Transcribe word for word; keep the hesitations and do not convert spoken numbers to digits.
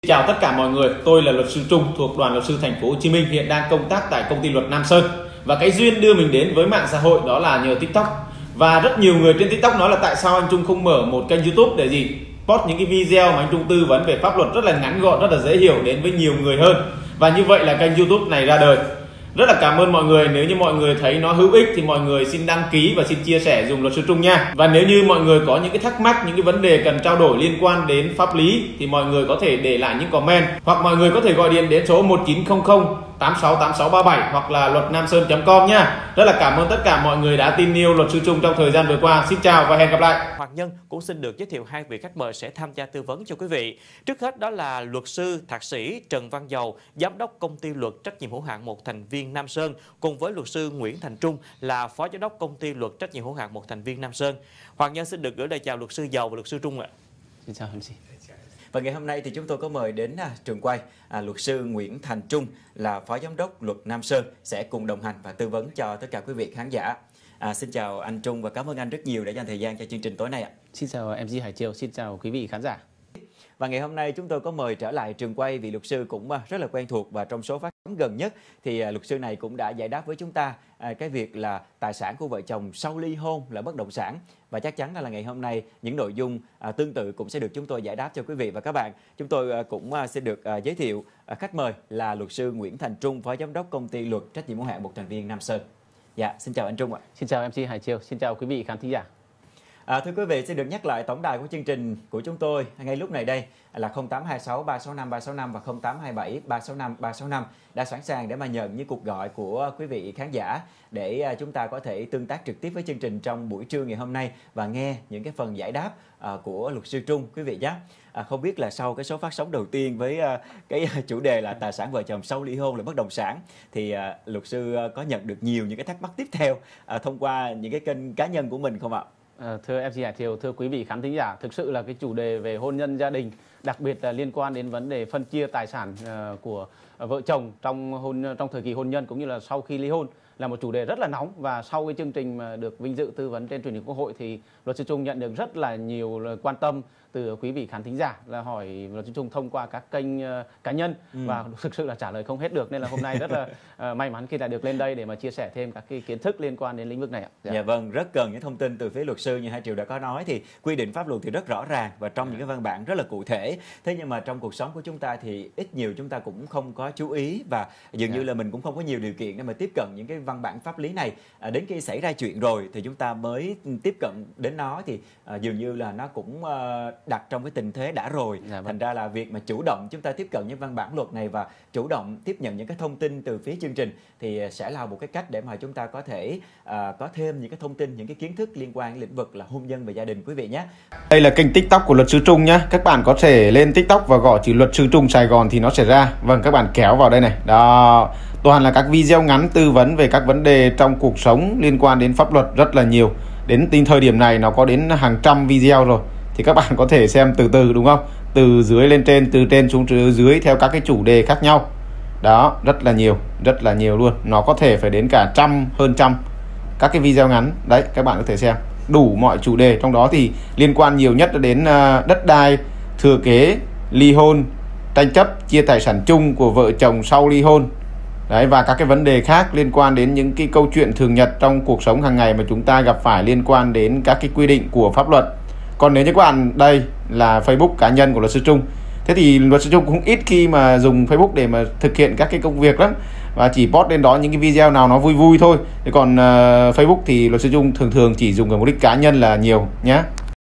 Chào tất cả mọi người, tôi là luật sư Trung thuộc Đoàn Luật sư Thành phố Hồ Chí Minh, hiện đang công tác tại công ty luật Nam Sơn. Và cái duyên đưa mình đến với mạng xã hội đó là nhờ TikTok. Và rất nhiều người trên TikTok nói là tại sao anh Trung không mở một kênh YouTube để gì post những cái video mà anh Trung tư vấn về pháp luật rất là ngắn gọn, rất là dễ hiểu đến với nhiều người hơn. Và như vậy là kênh YouTube này ra đời. Rất là cảm ơn mọi người, nếu như mọi người thấy nó hữu ích thì mọi người xin đăng ký và xin chia sẻ dùng luật sư Trung nha. Và nếu như mọi người có những cái thắc mắc, những cái vấn đề cần trao đổi liên quan đến pháp lý thì mọi người có thể để lại những comment, hoặc mọi người có thể gọi điện đến số một chín không không tám sáu tám sáu ba bảy hoặc là luật nam sơn chấm com nha. Rất là cảm ơn tất cả mọi người đã tin yêu luật sư Trung trong thời gian vừa qua. Xin chào và hẹn gặp lại. Hoàng Nhân cũng xin được giới thiệu hai vị khách mời sẽ tham gia tư vấn cho quý vị. Trước hết đó là luật sư thạc sĩ Trần Văn Dầu, giám đốc công ty luật trách nhiệm hữu hạn một thành viên Nam Sơn, cùng với luật sư Nguyễn Thành Trung là phó giám đốc công ty luật trách nhiệm hữu hạn một thành viên Nam Sơn. Hoàng Nhân xin được gửi lời chào luật sư Dầu và luật sư Trung ạ. Xin chào em xê. Và ngày hôm nay thì chúng tôi có mời đến à, trường quay à, luật sư Nguyễn Thành Trung là phó giám đốc luật Nam Sơn sẽ cùng đồng hành và tư vấn cho tất cả quý vị khán giả. À, xin chào anh Trung và cảm ơn anh rất nhiều đã dành thời gian cho chương trình tối nay ạ. Xin chào em xê Hải Triều, xin chào quý vị khán giả. Và ngày hôm nay chúng tôi có mời trở lại trường quay vị luật sư cũng rất là quen thuộc, và trong số phát sóng gần nhất thì luật sư này cũng đã giải đáp với chúng ta cái việc là tài sản của vợ chồng sau ly hôn là bất động sản. Và chắc chắn là ngày hôm nay những nội dung tương tự cũng sẽ được chúng tôi giải đáp cho quý vị và các bạn. Chúng tôi cũng sẽ được giới thiệu khách mời là luật sư Nguyễn Thành Trung, phó giám đốc công ty luật trách nhiệm hữu hạn một thành viên Nam Sơn. Dạ, xin chào anh Trung ạ. Xin chào em xê Hải Triều, xin chào quý vị khán thính giả. À, thưa quý vị, xin được nhắc lại tổng đài của chương trình của chúng tôi ngay lúc này đây là không tám hai sáu ba sáu năm ba sáu năm và không tám hai bảy ba sáu năm ba sáu năm, đã sẵn sàng để mà nhận những cuộc gọi của quý vị khán giả để chúng ta có thể tương tác trực tiếp với chương trình trong buổi trưa ngày hôm nay và nghe những cái phần giải đáp uh, của luật sư Trung quý vị nhé. À, không biết là sau cái số phát sóng đầu tiên với uh, cái chủ đề là tài sản vợ chồng sau ly hôn là bất động sản thì uh, luật sư uh, có nhận được nhiều những cái thắc mắc tiếp theo uh, thông qua những cái kênh cá nhân của mình không ạ? À, thưa em xê Hải Triều, thưa quý vị khán thính giả, thực sự là cái chủ đề về hôn nhân gia đình, đặc biệt là liên quan đến vấn đề phân chia tài sản uh, của uh, vợ chồng trong hôn trong thời kỳ hôn nhân cũng như là sau khi ly hôn là một chủ đề rất là nóng. Và sau cái chương trình mà được vinh dự tư vấn trên truyền hình Quốc hội thì luật sư Trung nhận được rất là nhiều lời quan tâm từ quý vị khán thính giả, là hỏi luật sư Trung thông qua các kênh uh, cá nhân ừ. và thực sự là trả lời không hết được, nên là hôm nay rất là uh, may mắn khi đã được lên đây để mà chia sẻ thêm các cái kiến thức liên quan đến lĩnh vực này ạ. Dạ. Dạ vâng, rất cần những thông tin từ phía luật sư như Hải Triều đã có nói, thì quy định pháp luật thì rất rõ ràng và trong những cái văn bản rất là cụ thể. Thế nhưng mà trong cuộc sống của chúng ta thì ít nhiều chúng ta cũng không có chú ý, và dường dạ. như là mình cũng không có nhiều điều kiện để mà tiếp cận những cái văn bản pháp lý này. À, đến khi xảy ra chuyện rồi thì chúng ta mới tiếp cận đến nó, thì à, dường như là nó cũng uh, đặt trong cái tình thế đã rồi. Dạ, thành ra là việc mà chủ động chúng ta tiếp cận những văn bản luật này và chủ động tiếp nhận những cái thông tin từ phía chương trình thì sẽ là một cái cách để mà chúng ta có thể uh, có thêm những cái thông tin, những cái kiến thức liên quan đến lĩnh vực là hôn nhân và gia đình quý vị nhé. Đây là kênh TikTok của luật sư Trung nhé. Các bạn có thể lên TikTok và gõ chữ luật sư Trung Sài Gòn thì nó sẽ ra. Vâng, các bạn kéo vào đây này. Đó, toàn là các video ngắn tư vấn về các vấn đề trong cuộc sống liên quan đến pháp luật rất là nhiều. Đến tin thời điểm này nó có đến hàng trăm video rồi, thì các bạn có thể xem từ từ, đúng không? Từ dưới lên trên, từ trên xuống dưới theo các cái chủ đề khác nhau. Đó, rất là nhiều, rất là nhiều luôn. Nó có thể phải đến cả trăm, hơn trăm các cái video ngắn. Đấy, các bạn có thể xem đủ mọi chủ đề. Trong đó thì liên quan nhiều nhất đến đất đai, thừa kế, ly hôn, tranh chấp, chia tài sản chung của vợ chồng sau ly hôn. Đấy, và các cái vấn đề khác liên quan đến những cái câu chuyện thường nhật trong cuộc sống hàng ngày mà chúng ta gặp phải liên quan đến các cái quy định của pháp luật. Còn nếu như các bạn, đây là Facebook cá nhân của luật sư Trung. Thế thì luật sư Trung cũng ít khi mà dùng Facebook để mà thực hiện các cái công việc lắm, và chỉ post lên đó những cái video nào nó vui vui thôi. Thế còn uh, Facebook thì luật sư Trung thường thường chỉ dùng ở mục đích cá nhân là nhiều nhé.